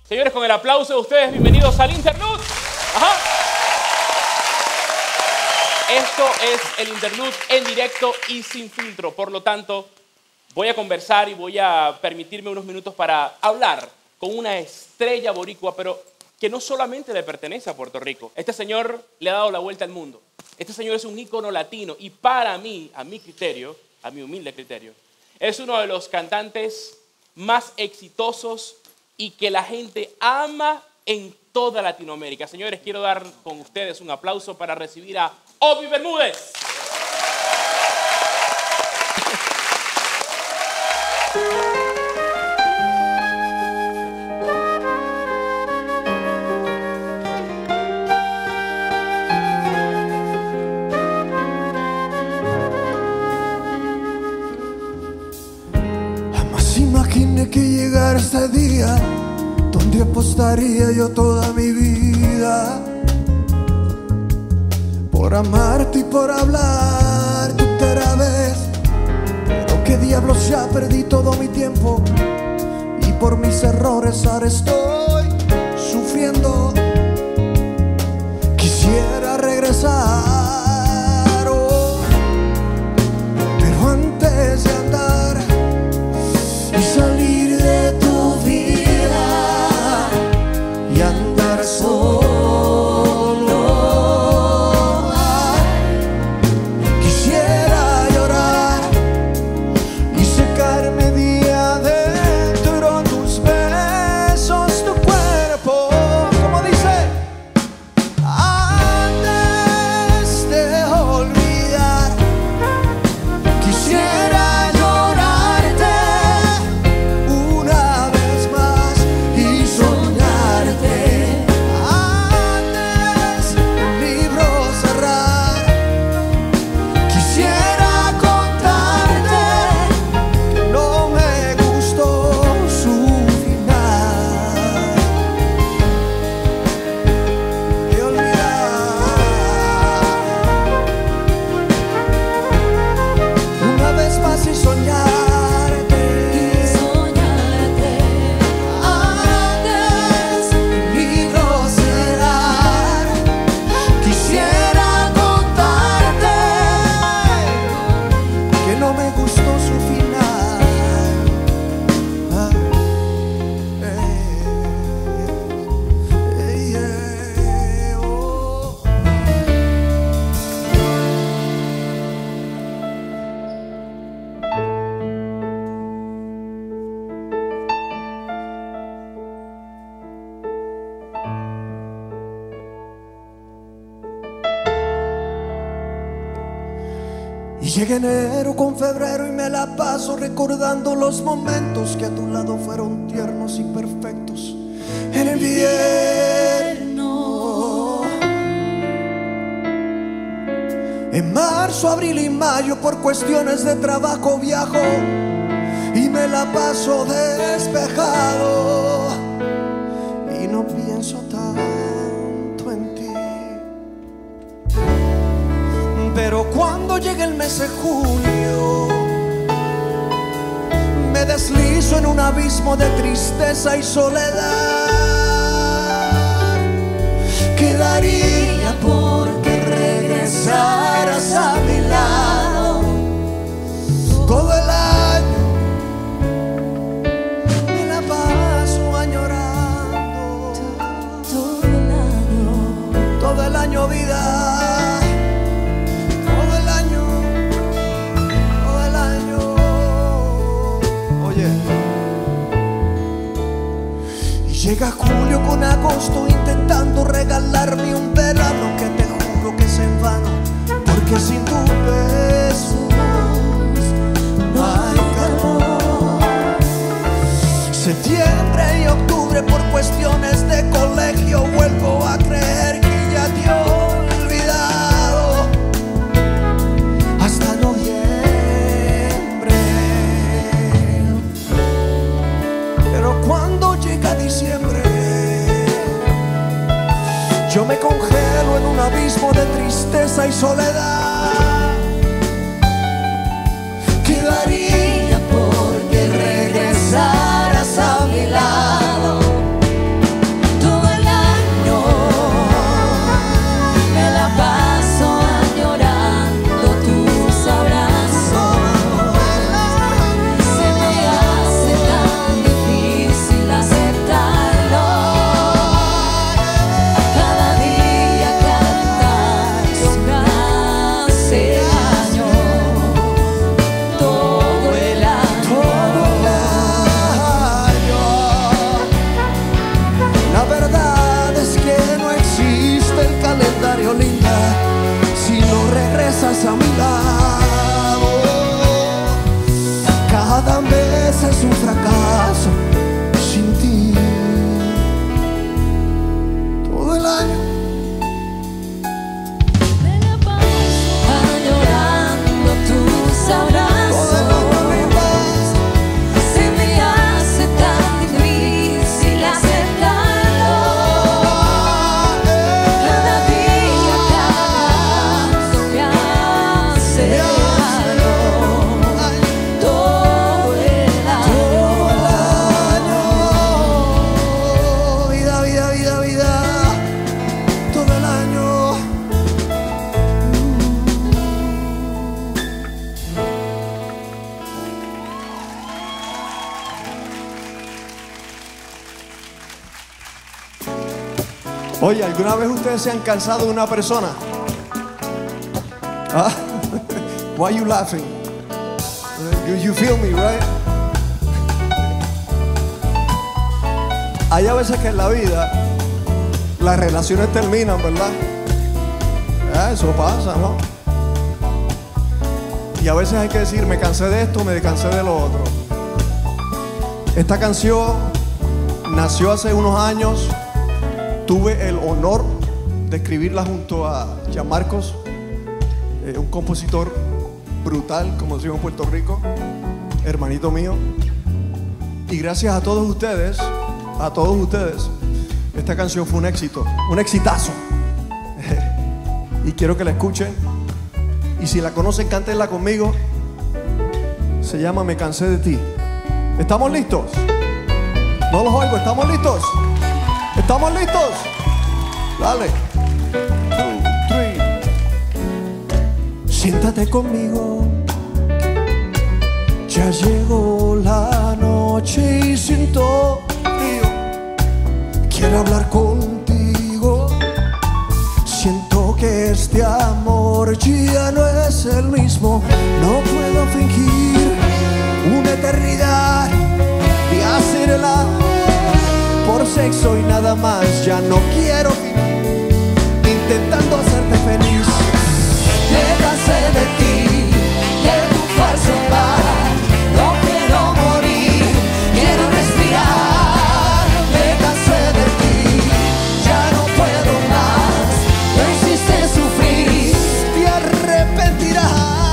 Señores, con el aplauso de ustedes, bienvenidos al Interlude. Ajá. Esto es el Interlude en directo y sin filtro. Por lo tanto, voy a conversar y voy a permitirme unos minutos para hablar con una estrella boricua, pero que no solamente le pertenece a Puerto Rico. Este señor le ha dado la vuelta al mundo. Este señor es un ícono latino y para mí, a mi criterio, a mi humilde criterio, es uno de los cantantes más exitosos y que la gente ama en toda Latinoamérica. Señores, quiero dar con ustedes un aplauso para recibir a Obi Bermúdez. Jamás imaginé que llegara este día donde apostaría yo toda mi vida por amarte y por hablarte otra vez. Pero qué diablos, ya perdí todo mi tiempo y por mis errores ahora estoy sufriendo. Quisiera regresar, oh, pero antes de andar y salir de tu vida y andar solo, quisiera llorar y secarme día adentro tus besos, tu cuerpo, como dice, antes de olvidar. Quisiera llorarte una vez más y soñarte antes del libro cerrar. Quisiera contarte que no me gustó su final y olvidar una vez más y soñarte antes del libro cerrar. Quisiera contarte que no me gustó su final. Oh. Y llega enero con febrero y me la paso recordando los momentos que a tu lado fueron tiernos y perfectos. En el invierno, en marzo, abril y mayo por cuestiones de trabajo viajo y me la paso despejado y no pienso tanto en ti. Pero cuando llega el mes de junio, me deslizo en un abismo de tristeza y soledad. Quedaría porque regresaras a mi lado. Todo el año me la paso añorando. Todo el año vida. Llega julio con agosto intentando regalarme un verano que te juro que es en vano, porque sin tu besos no hay calor. Septiembre y octubre por cuestiones de colegio vuelvo a creer que ya te he olvidado. Hasta noviembre, pero cuando llega diciembre yo me congelo en un abismo de tristeza y soledad. Quedaría porque regresaras a mi lado. vez es un fracaso sin ti. Todo el año Me la paso añorando tus abrazos. Se me hace tan difícil aceptarlo. Cada día, cada acto me hace daño. Todo el año. vida, vida, vida, vida, todo el año. Oye, ¿alguna vez ustedes se han cansado de una persona? ¿Ah? Why you laughing? You feel me, right? Hay a veces que en la vida las relaciones terminan, ¿verdad? Eso pasa, ¿no? Y a veces hay que decir, me cansé de esto, me cansé de lo otro. Esta canción nació hace unos años. Tuve el honor de escribirla junto a Gianmarcos, un compositor brutal, como decimos en Puerto Rico, hermanito mío. Y gracias a todos ustedes, esta canción fue un éxito, un exitazo. Y quiero que la escuchen. Y si la conocen, cántenla conmigo. Se llama Me cansé de ti. ¿Estamos listos? No los oigo, ¿estamos listos? ¿Estamos listos? Dale. 2, 3. Siéntate conmigo. Ya llegó la noche y siento frío. Quiero hablar contigo. Siento que este amor ya no es el mismo. No puedo fingir una eternidad de hacer el amor por sexo y nada más. Ya no quiero vivir intentando hacerte feliz. Me cansé de ti, de tu falso mar. No quiero morir, quiero respirar. Me cansé de ti, ya no puedo más. Me hiciste sufrir. Te arrepentirás.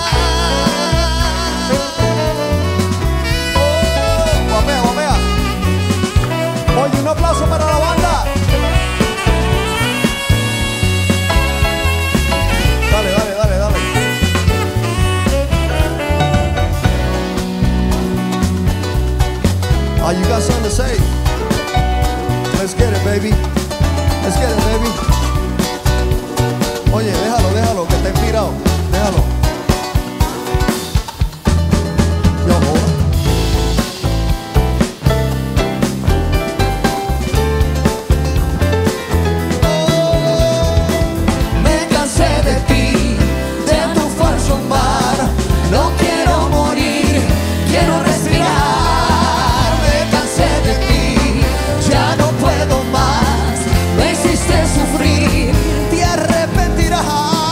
Guapea, guapea. Oye, un aplauso para la banda. Dale, dale, dale, dale. Oh, you got something to say? Let's get it, baby. Let's get it, baby. Oye, déjalo, déjalo, que está inspirado. Déjalo. Yo, joder. Me cansé de ti, de tu falso mar. No quiero morir, quiero respirar. Me cansé de ti, ya no puedo más. Me hiciste sufrir. Te arrepentirás.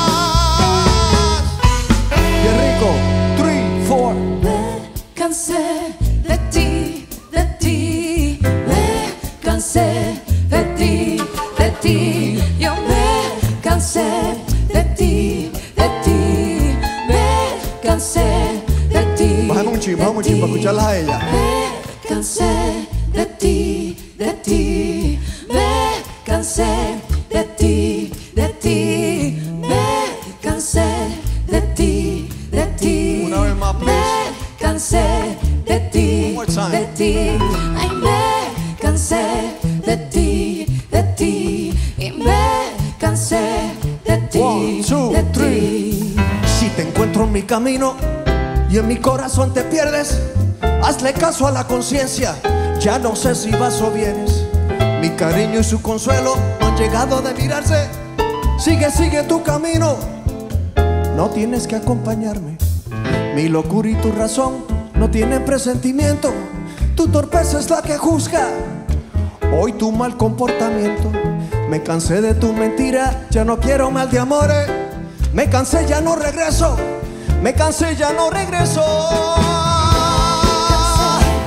Qué rico. 3, 4. Me cansé de ti, de ti. Me cansé de ti, de ti. Yo me cansé de ti, de ti. Me cansé de ti. Bájame un chin para escucharla a ella. Me cansé de ti, de ti. Me cansé de ti, de ti. Me cansé de ti, de ti. Una vez más, please. Me cansé de ti, One more time. de ti. Ay, me cansé de ti, de ti. Y me cansé de ti, 1, 2, de 3. ti. Si te encuentro en mi camino y en mi corazón te pierdes, hazle caso a la conciencia. Ya no sé si vas o vienes. Mi cariño y su consuelo no han llegado de mirarse. Sigue, sigue tu camino. No tienes que acompañarme. Mi locura y tu razón no tienen presentimiento. Tu torpeza es la que juzga hoy tu mal comportamiento. Me cansé de tu mentira, ya no quiero mal de amores. Me cansé, ya no regreso. Me cansé, ya no regreso.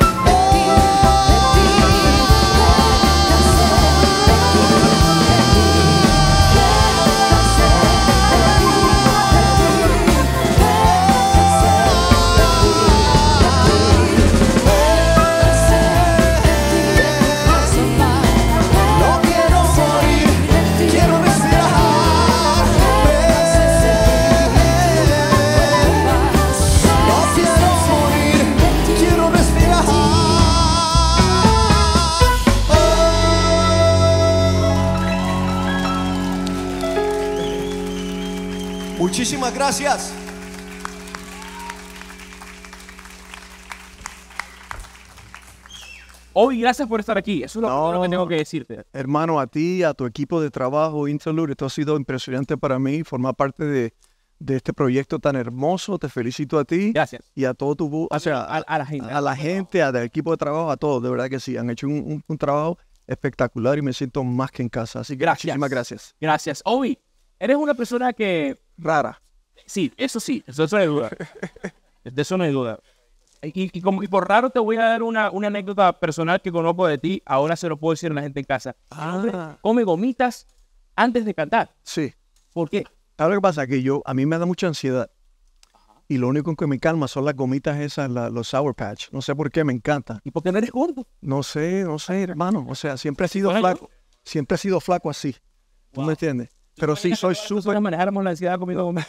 Muchísimas gracias. Obi, gracias por estar aquí. Eso es lo No, primero que no. tengo que decirte. Hermano, a ti, a tu equipo de trabajo, Interlude, esto ha sido impresionante para mí, formar parte de este proyecto tan hermoso. Te felicito a ti Gracias. y a todo tu, o sea, A la gente. a la gente, al equipo de trabajo, a todos, de verdad que sí, han hecho un trabajo espectacular y me siento más que en casa. Así que Gracias. muchísimas gracias. Gracias. Obi, eres una persona que... Rara. Sí, eso no hay duda. De eso no hay duda. Y por raro te voy a dar una anécdota personal que conozco de ti. Ahora se lo puedo decir a la gente en casa. Come gomitas antes de cantar. Sí. ¿Por qué? ¿Sabes lo que pasa? Que a mí me da mucha ansiedad. Y lo único que me calma son las gomitas esas, los Sour Patch. No sé por qué, me encantan. ¿Y por qué no eres gordo? No sé, hermano. O sea, siempre he sido ¿Bueno? flaco. Siempre he sido flaco así. ¿Tú me entiendes? Pero sí, soy súper... Nosotros manejáramos la ansiedad comiendo gomitas.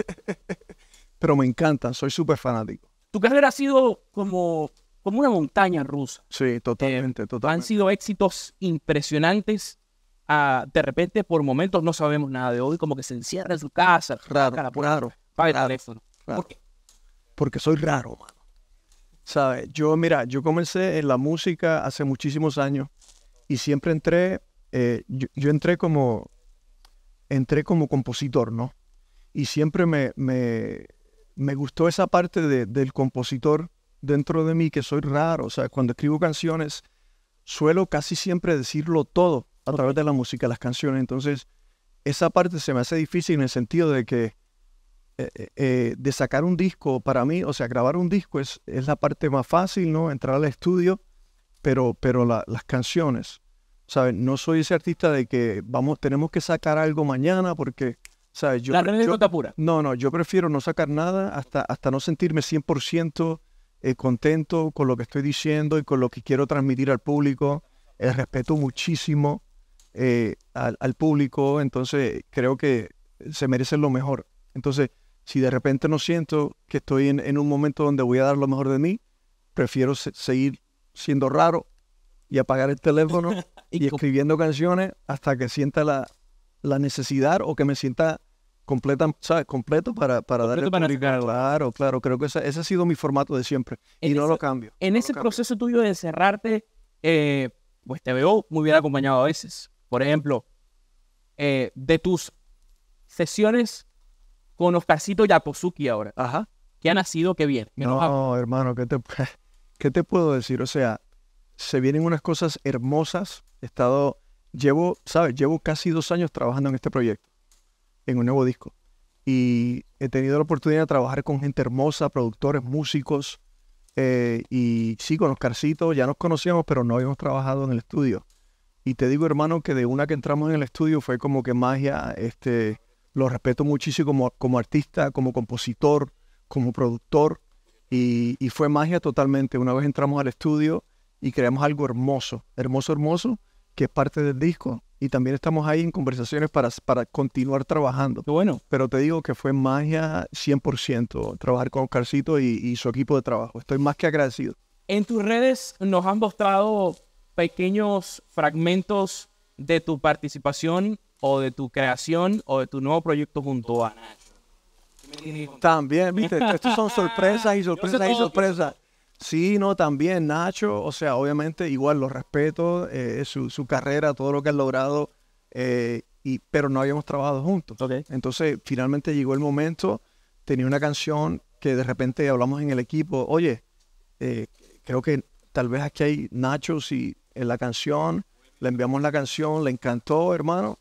Pero me encantan, soy súper fanático. Tu carrera ha sido como una montaña rusa. Sí, totalmente, Han totalmente. sido éxitos impresionantes. De repente, por momentos, no sabemos nada de hoy. Como que se encierra en su casa. saca la puerta, Raro, apaga el teléfono. raro. ¿Por qué? Porque soy raro, mano. ¿Sabes? Yo comencé en la música hace muchísimos años y siempre yo entré como compositor, ¿no? Y siempre me gustó esa parte del compositor dentro de mí, que soy raro. O sea, cuando escribo canciones, suelo casi siempre decirlo todo a través de la música, las canciones. Entonces, esa parte se me hace difícil en el sentido de que de sacar un disco, para mí, o sea, grabar un disco es la parte más fácil, ¿no? Entrar al estudio, pero las canciones, ¿sabes? No soy ese artista de que tenemos que sacar algo mañana porque, ¿sabes? La anécdota pura. No, yo prefiero no sacar nada hasta no sentirme 100% contento con lo que estoy diciendo y con lo que quiero transmitir al público. Respeto muchísimo al público, entonces creo que se merecen lo mejor. Entonces, si de repente no siento que estoy en un momento donde voy a dar lo mejor de mí, prefiero seguir siendo raro y apagar el teléfono y escribiendo canciones hasta que sienta la necesidad o que me sienta completo para darle al para público. sacar algo. Claro, creo que ese ha sido mi formato de siempre y no lo cambio. En no ese lo cambio. proceso tuyo de encerrarte, pues te veo muy bien acompañado a veces. Por ejemplo, de tus sesiones con Oscarcito Yaposuki ahora, Ajá. ¿qué ha nacido? ¿Qué viene? No, hermano, ¿qué te puedo decir? O sea, se vienen unas cosas hermosas. Llevo casi 2 años trabajando en este proyecto, en un nuevo disco. Y he tenido la oportunidad de trabajar con gente hermosa, productores, músicos. Y sí, con Oscarcito ya nos conocíamos, pero no habíamos trabajado en el estudio. Y te digo, hermano, que de una que entramos en el estudio fue como que magia. Lo respeto muchísimo como artista, como compositor, como productor. Y fue magia totalmente. Una vez entramos al estudio y creamos algo hermoso, que es parte del disco. Y también estamos ahí en conversaciones para continuar trabajando. Qué bueno. Pero te digo que fue magia 100% trabajar con Oscarcito y su equipo de trabajo. Estoy más que agradecido. En tus redes nos han mostrado pequeños fragmentos de tu participación o de tu creación o de tu nuevo proyecto junto a Nacho. También, viste, estos son sorpresas y Yo sé sorpresas y todo. sorpresas. Sí, no, también Nacho, o sea, obviamente igual lo respeto, su carrera, todo lo que ha logrado, pero no habíamos trabajado juntos. Ok. Entonces, finalmente llegó el momento, tenía una canción que de repente hablamos en el equipo, oye, creo que tal vez aquí hay nachos y en la canción, le enviamos la canción, le encantó, hermano,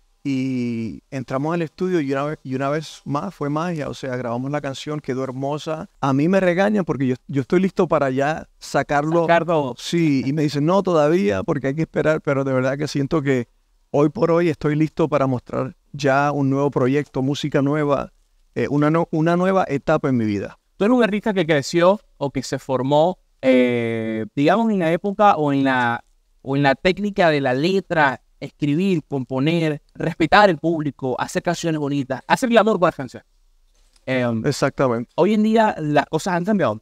y entramos al estudio y una vez más fue magia, o sea, grabamos la canción, quedó hermosa. A mí me regañan porque yo estoy listo para ya sacarlo. Sacar todo. Sí, y me dicen, no, todavía, porque hay que esperar, pero de verdad que siento que hoy por hoy estoy listo para mostrar ya un nuevo proyecto, música nueva, una nueva etapa en mi vida. Tú eres un artista que creció o que se formó, digamos, en la época o en la técnica de la letra, escribir, componer, respetar el público, hacer canciones bonitas, hacer el amor con las canciones. Exactamente. Hoy en día las cosas han cambiado.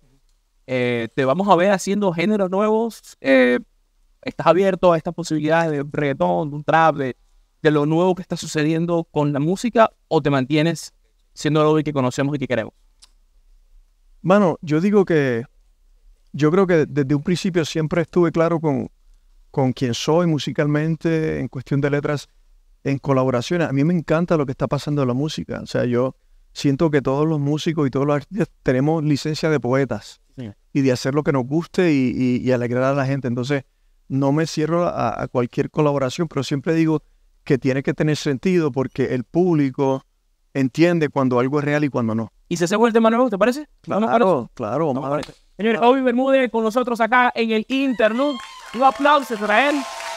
Te vamos a ver haciendo géneros nuevos. ¿Estás abierto a estas posibilidades de reggaetón, de un trap, de lo nuevo que está sucediendo con la música o te mantienes siendo el Obi que conocemos y que queremos? Mano, yo creo que desde un principio siempre estuve claro con quién soy musicalmente, en cuestión de letras, en colaboraciones. A mí me encanta lo que está pasando en la música. O sea, yo siento que todos los músicos y todos los artistas tenemos licencia de poetas y de hacer lo que nos guste y alegrar a la gente. Entonces, no me cierro a cualquier colaboración, pero siempre digo que tiene que tener sentido porque el público entiende cuando algo es real y cuando no. ¿Y se hacemos el tema nuevo, te parece? Claro, vamos a ver. Señores, Obi Bermúdez con nosotros acá en el Interlude. Un aplauso, Israel.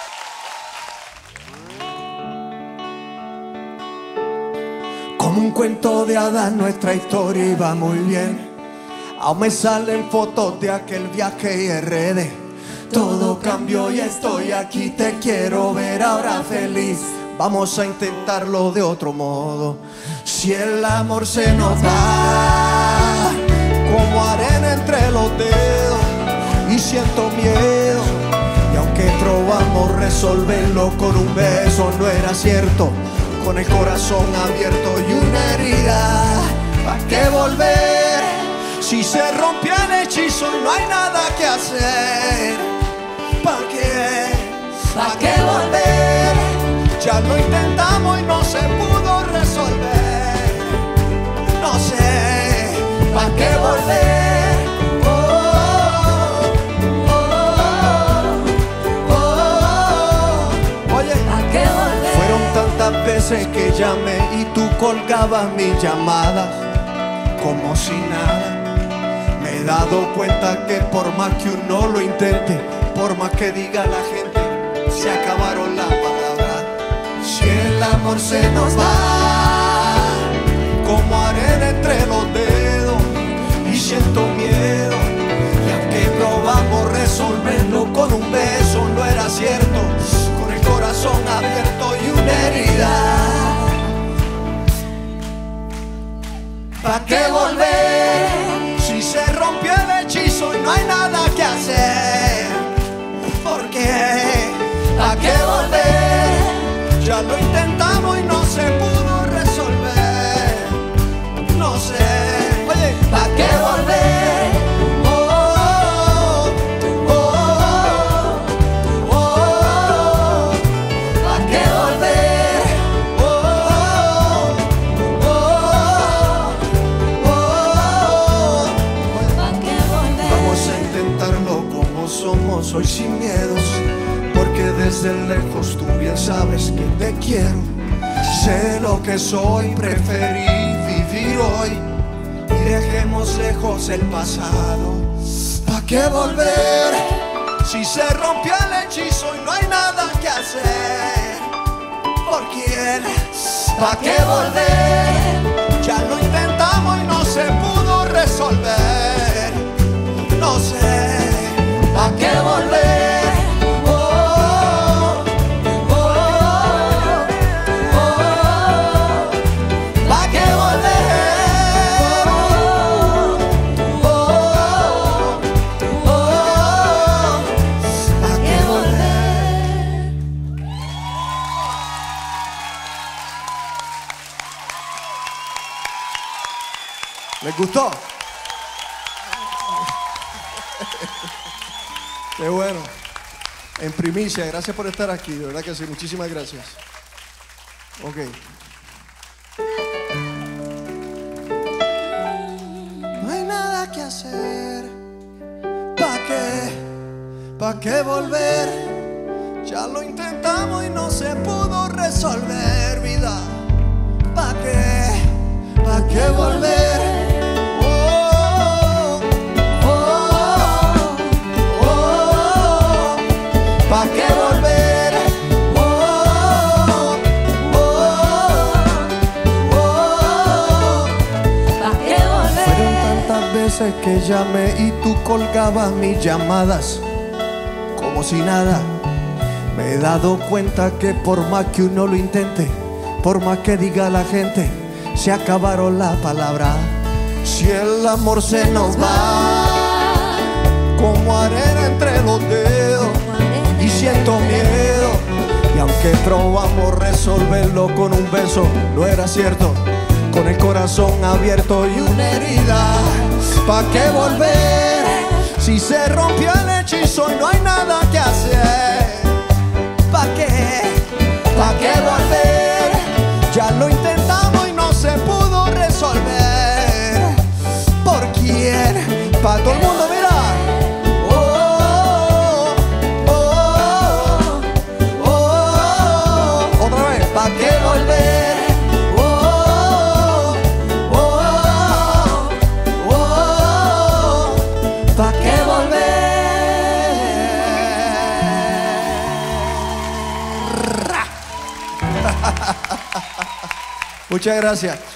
Como un cuento de hadas nuestra historia iba muy bien. Aún me salen fotos de aquel viaje y RD. Todo cambió y estoy aquí, te quiero ver ahora feliz. Vamos a intentarlo de otro modo. Si el amor se nos va como arena entre los dedos y siento miedo, y aunque probamos resolverlo con un beso, no era cierto. Con el corazón abierto y una herida, ¿pa' qué volver? Si se rompió el hechizo y no hay nada que hacer, ¿pa' qué? ¿Pa' qué volver? Ya lo intentamos y no se pudo resolver. No sé, ¿pa' qué volver? Oye, ¿pa' qué volver? Fueron tantas veces que llamé y tú colgabas mis llamadas como si nada. Me he dado cuenta que por más que uno lo intente, por más que diga la gente, se acabaron las palabras. Si el amor se nos va como arena entre los dedos y siento miedo, y aunque probamos resolverlo con un beso, no era cierto. Con el corazón abierto y una herida, ¿pa' qué volver? Si se rompió el hechizo y no hay nada que hacer, ¿por qué? ¿Pa' qué volver? Ya lo intentamos y no se pudo resolver. No sé, oye, ¿pa' qué volver? ¿Pa' qué volver? ¿Pa' qué volver? Vamos a intentarlo como somos hoy sin miedos, porque desde lejos tú bien sabes que te quiero. Sé lo que soy, preferí vivir hoy y dejemos lejos el pasado. ¿Pa' qué volver? Si se rompió el hechizo y no hay nada que hacer, ¿por quién? ¿Pa' qué volver? Ya lo intentamos y no se pudo resolver. No sé, ¿pa' qué volver? ¿Les gustó? Qué bueno. En primicia, gracias por estar aquí, de verdad que sí, muchísimas gracias. Ok. No hay nada que hacer. ¿Pa' qué? ¿Pa' qué volver? Ya lo intentamos y no se pudo resolver, vida. ¿Pa' qué? ¿Pa' qué volver? ¿Pa' qué volver? ¿Pa' qué volver? Fueron tantas veces que llamé y tú colgabas mis llamadas como si nada. Me he dado cuenta que por más que uno lo intente, por más que diga la gente, se acabaron las palabras. Si el amor se nos va como arena entre los dedos y siento miedo, y aunque probamos resolverlo con un beso, no era cierto. con el corazón abierto y una herida. ¿Pa' qué volver si se rompió el hechizo y no hay nada que hacer? ¿Pa' qué? ¿Pa' qué volver? Ya lo intentamos y no se pudo resolver. ¿Por quién? Pa' todo el mundo, mira. Otra vez. ¿Pa' qué volver? ¿Pa' qué volver? Muchas gracias.